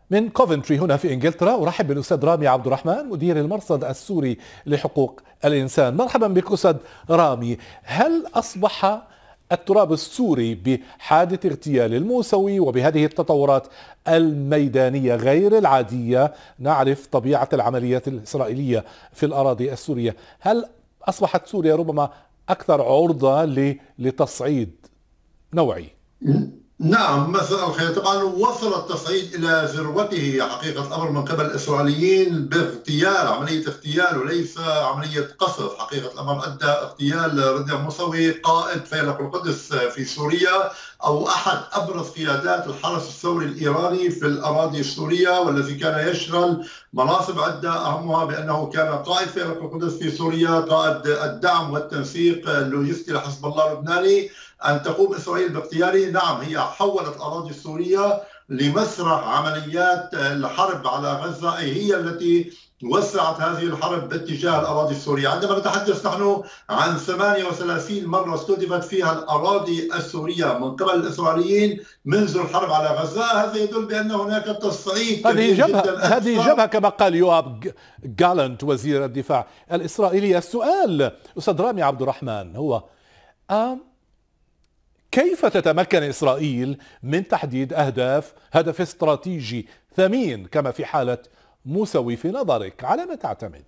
من كوفنتري هنا في إنجلترا أرحب بالأستاذ رامي عبد الرحمن مدير المرصد السوري لحقوق الإنسان. مرحبا بك أستاذ رامي. هل أصبح التراب السوري بحادث اغتيال الموسوي وبهذه التطورات الميدانية غير العادية، نعرف طبيعة العمليات الإسرائيلية في الأراضي السورية، هل أصبحت سوريا ربما أكثر عرضة لتصعيد نوعي؟ نعم، مساء الخير. طبعا وصل التصعيد الى ذروته حقيقه الامر من قبل الاسرائيليين باغتيال، عمليه اغتيال وليس عمليه قصف. حقيقه الامر ادى اغتيال رضا موسوي قائد فيلق القدس في سوريا، او احد ابرز قيادات الحرس الثوري الايراني في الاراضي السوريه، والذي كان يشغل مناصب عده اهمها بانه كان قائد فيلق القدس في سوريا، قائد الدعم والتنسيق اللوجستي لحزب الله اللبناني. أن تقوم إسرائيل باغتياله، نعم، هي حولت الأراضي السورية لمسرح عمليات الحرب على غزة، أي هي التي وسعت هذه الحرب باتجاه الأراضي السورية. عندما نتحدث نحن عن 38 مرة استهدفت فيها الأراضي السورية من قبل الإسرائيليين منذ الحرب على غزة، هذا يدل بأن هناك تصعيد كبير جدا. هذه جبهة كما قال يوآب جالنت وزير الدفاع الإسرائيلي. السؤال أستاذ رامي عبد الرحمن هو كيف تتمكن إسرائيل من تحديد هدف استراتيجي ثمين كما في حالة موسوي؟ في نظرك على ما تعتمد؟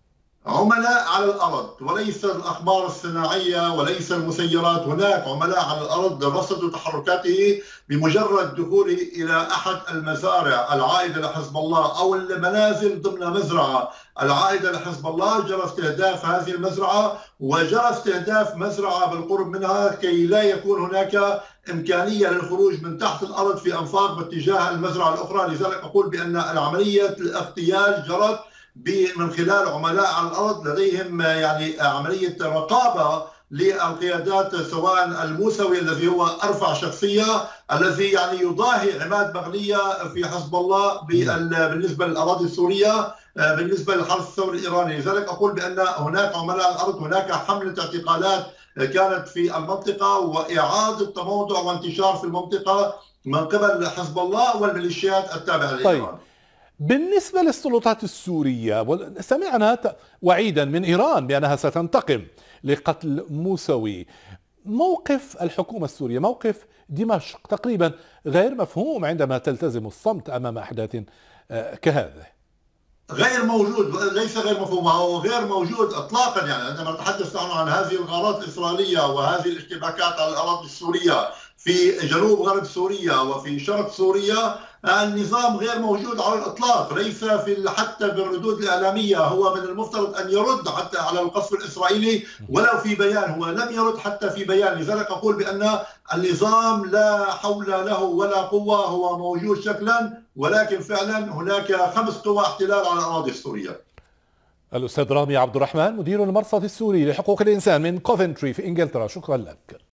عملاء على الأرض، وليس الأقمار الصناعية وليس المسيرات. هناك عملاء على الأرض رصدوا تحركاته بمجرد دخوله إلى أحد المزارع العائدة لحزب الله أو المنازل ضمن مزرعة العائدة لحزب الله. جرى استهداف هذه المزرعة وجرى استهداف مزرعة بالقرب منها كي لا يكون هناك إمكانية للخروج من تحت الأرض في أنفاق باتجاه المزرعة الأخرى. لذلك أقول بأن العملية الاغتيال جرت من خلال عملاء على الأرض لديهم يعني عملية رقابة للقيادات، سواء الموسوي الذي هو أرفع شخصية، الذي يعني يضاهي عماد بغلية في حزب الله بالنسبة للأراضي السورية، بالنسبة للحرس الثوري الإيراني. لذلك أقول بأن هناك عملاء على الأرض، هناك حملة اعتقالات كانت في المنطقة وإعادة تموضع وانتشار في المنطقة من قبل حزب الله والميليشيات التابعة لإيران. بالنسبة للسلطات السورية، سمعنا وعيدا من إيران بأنها ستنتقم لقتل موسوي. موقف الحكومة السورية، موقف دمشق تقريبا غير مفهوم عندما تلتزم الصمت أمام أحداث كهذه. غير موجود، ليس غير مفهوم، هو غير موجود اطلاقا. يعني عندما نتحدث نحن عن هذه الغارات الاسرائيليه وهذه الاشتباكات على الاراضي السوريه في جنوب غرب سوريا وفي شرق سوريا، النظام غير موجود على الاطلاق، ليس حتى بالردود الاعلاميه. هو من المفترض ان يرد حتى على القصف الاسرائيلي ولو في بيان، هو لم يرد حتى في بيان. لذلك اقول بان النظام لا حول له ولا قوه، هو موجود شكلا ولكن فعلا هناك 5 قوى احتلال على الاراضي السوريه. الأستاذ رامي عبد الرحمن مدير المرصد السوري لحقوق الإنسان من كوفنتري في إنجلترا، شكرا لك.